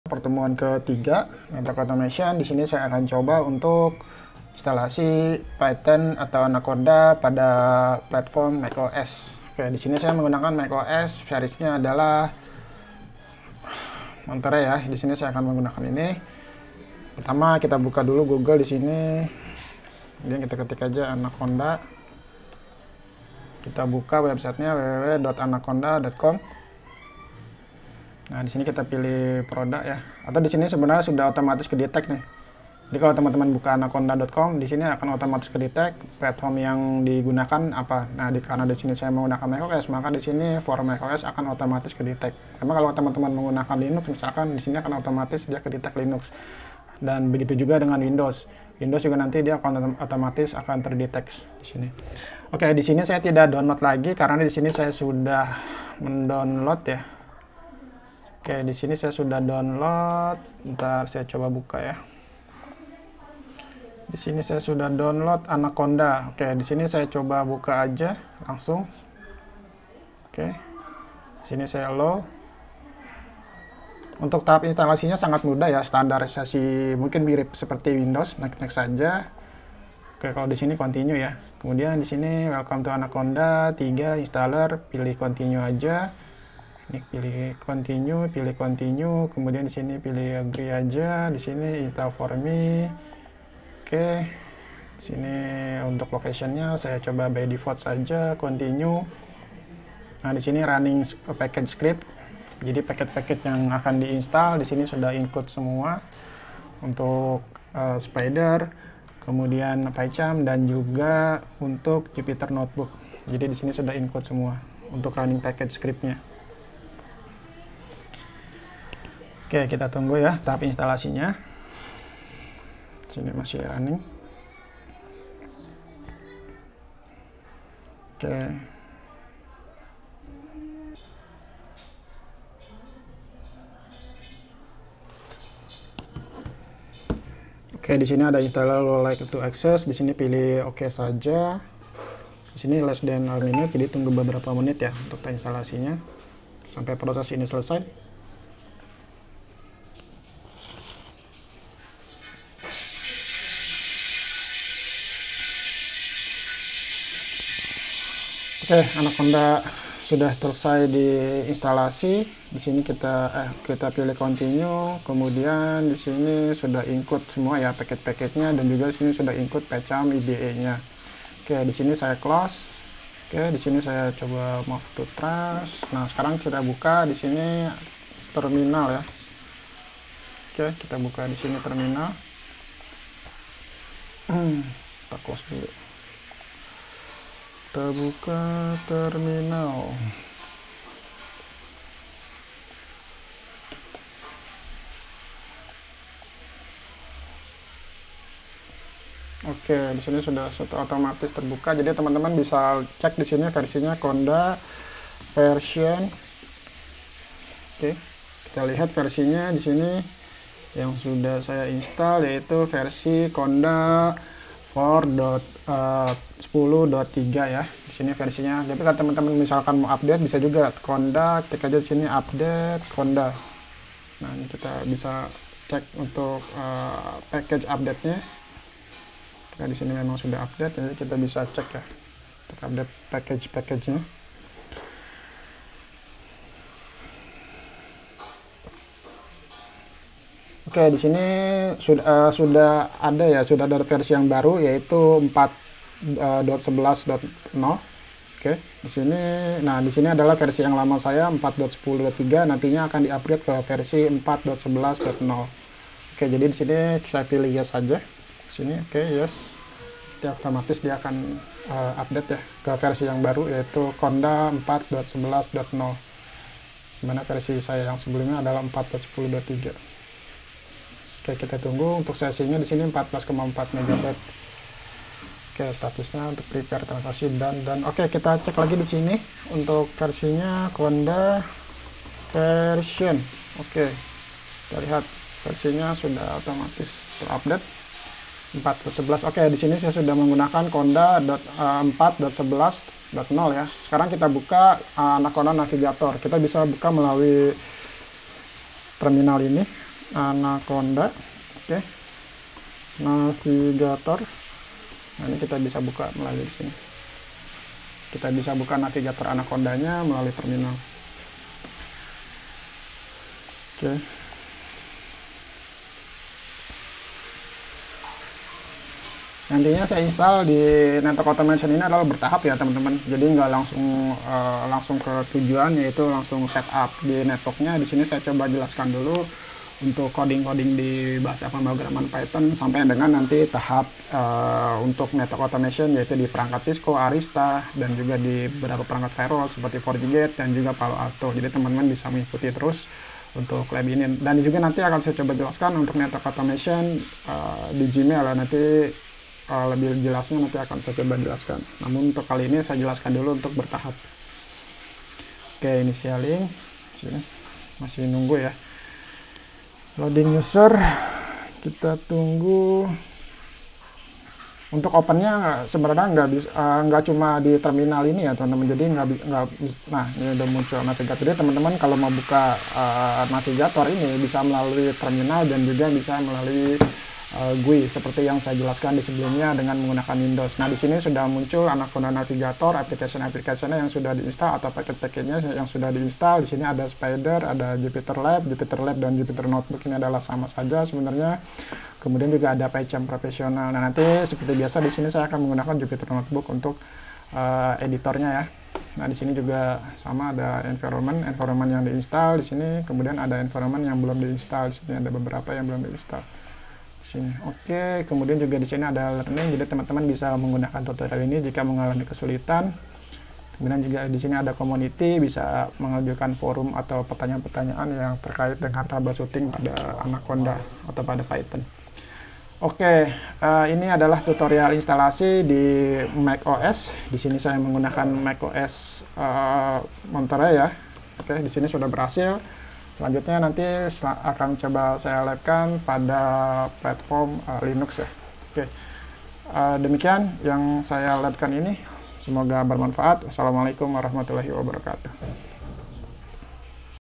Pertemuan ketiga Network Automation. Di sini saya akan coba untuk instalasi Python atau Anaconda pada platform macOS. Oke, di sini saya menggunakan macOS, seriesnya adalah Monterey ya. Di sini saya akan menggunakan ini. Pertama kita buka dulu Google di sini. Kemudian kita ketik aja Anaconda. Kita buka websitenya www.anaconda.com. Nah, di sini kita pilih produk ya. Atau di sini sebenarnya sudah otomatis ke-detect nih. Jadi kalau teman-teman buka anaconda.com, di sini akan otomatis ke-detect platform yang digunakan apa. Nah, karena di sini saya menggunakan macOS, maka di sini for macOS akan otomatis ke-detect. Karena kalau teman-teman menggunakan Linux, misalkan di sini akan otomatis dia ke-detect Linux. Dan begitu juga dengan Windows. Windows juga nanti dia akan otomatis akan terdetek di sini. Oke, di sini saya tidak download lagi karena di sini saya sudah mendownload ya. Oke, di sini saya sudah download. Bentar, saya coba buka ya. Di sini saya sudah download Anaconda. Oke, di sini saya coba buka aja langsung. Oke, di sini saya allow. Untuk tahap instalasinya sangat mudah ya, standarisasi mungkin mirip seperti Windows. Next saja. Oke, kalau di sini continue ya. Kemudian di sini welcome to Anaconda 3 installer, pilih continue aja. Ini pilih continue, kemudian di sini pilih agree aja, di sini install for me. Oke, di sini untuk locationnya saya coba by default saja, continue. Nah, di sini running package script, jadi paket-paket yang akan diinstal di sini sudah include semua untuk Spider, kemudian PyCharm dan juga untuk Jupyter Notebook. Jadi di sini sudah include semua untuk running package scriptnya. Oke, kita tunggu ya tahap instalasinya. Sini masih running. Oke. Oke, di sini ada installer like to access. Di sini pilih oke saja. Di sini less than a minute, jadi tunggu beberapa menit ya untuk instalasinya sampai proses ini selesai. Oke, Anaconda sudah selesai diinstalasi. Di sini kita pilih continue, kemudian di sini sudah include semua ya paket-paketnya dan juga di sini sudah include PyCharm IDE-nya. Oke, di sini saya close. Oke, di sini saya coba move to trash. Nah, sekarang kita buka di sini terminal ya. Oke, kita buka di sini terminal. Kita close dulu. Kita buka terminal. Oke, di sini sudah otomatis terbuka. Jadi teman-teman bisa cek di sini versinya Conda version. Oke, kita lihat versinya di sini yang sudah saya install yaitu versi Conda 4.10.3 ya. Di sini versinya. Jadi kalau teman-teman misalkan mau update bisa juga Conda, ketik aja di sini update Conda. Nah, ini kita bisa cek untuk package update-nya. Nah, di sini memang sudah update, jadi kita bisa cek ya untuk update package-nya. Oke, di sini sudah ada ya, sudah ada versi yang baru yaitu 4.11.0. Oke, di sini, nah di sini adalah versi yang lama saya 4.10.3, nantinya akan diupgrade ke versi 4.11.0. Oke, jadi di sini saya pilih yes saja. Sini, oke, yes. Dia otomatis dia akan update ya ke versi yang baru yaitu Conda 4.11.0. Dimana versi saya yang sebelumnya adalah 4.10.3. Oke, kita tunggu untuk sesinya di sini 14,4 MB. Oke, statusnya untuk prepare transaksi dan oke, kita cek lagi di sini untuk versinya Conda version. Oke, kita lihat versinya sudah otomatis terupdate 4.11. Oke, di sini saya sudah menggunakan Conda 4.11.0 ya. Sekarang kita buka Anaconda Navigator. Kita bisa buka melalui terminal ini. Anaconda. Oke. Navigator. Nah, ini kita bisa buka melalui sini. Kita bisa buka navigator Anacondanya melalui terminal. Oke. Nantinya saya install di network automation ini adalah bertahap ya teman-teman. Jadi nggak langsung ke tujuan, yaitu langsung setup di networknya. Di sini saya coba jelaskan dulu untuk coding-coding di bahasa pemrograman Python sampai dengan nanti tahap untuk network automation, yaitu di perangkat Cisco, Arista, dan juga di beberapa perangkat firewall seperti FortiGate dan juga Palo Alto. Jadi teman-teman bisa mengikuti terus untuk lab ini. Dan juga nanti akan saya coba jelaskan untuk network automation di Gmail. Nanti lebih jelasnya nanti akan saya coba jelaskan. Namun untuk kali ini saya jelaskan dulu untuk bertahap. Oke, initialing. Sini masih nunggu ya. Loading user, kita tunggu. Untuk opennya sebenarnya nggak cuma di terminal ini ya teman-teman. Jadi nah ini udah muncul navigator. Jadi teman-teman kalau mau buka navigator ini bisa melalui terminal dan juga bisa melalui GUI seperti yang saya jelaskan di sebelumnya dengan menggunakan Windows. Nah, di sini sudah muncul Anaconda Navigator, aplikasi-aplikasinya yang sudah diinstal atau paket-paketnya yang sudah diinstal. Di sini ada Spider, ada Jupyter Lab dan Jupyter Notebook, ini adalah sama saja sebenarnya. Kemudian juga ada PyCharm profesional. Nah, nanti seperti biasa di sini saya akan menggunakan Jupyter Notebook untuk editornya ya. Nah, di sini juga sama, ada environment yang diinstal di sini, kemudian ada environment yang belum diinstal. Di sini ada beberapa yang belum diinstal. Sini. Oke, kemudian juga di sini ada learning, jadi teman-teman bisa menggunakan tutorial ini jika mengalami kesulitan. Kemudian juga di sini ada community, bisa mengajukan forum atau pertanyaan-pertanyaan yang terkait dengan troubleshooting pada Anaconda atau pada Python. Oke, ini adalah tutorial instalasi di macOS. Di sini saya menggunakan macOS Monterey ya. Oke, di sini sudah berhasil. Selanjutnya nanti akan coba saya labkan pada platform Linux ya. Oke, demikian yang saya labkan ini. Semoga bermanfaat. Wassalamualaikum warahmatullahi wabarakatuh.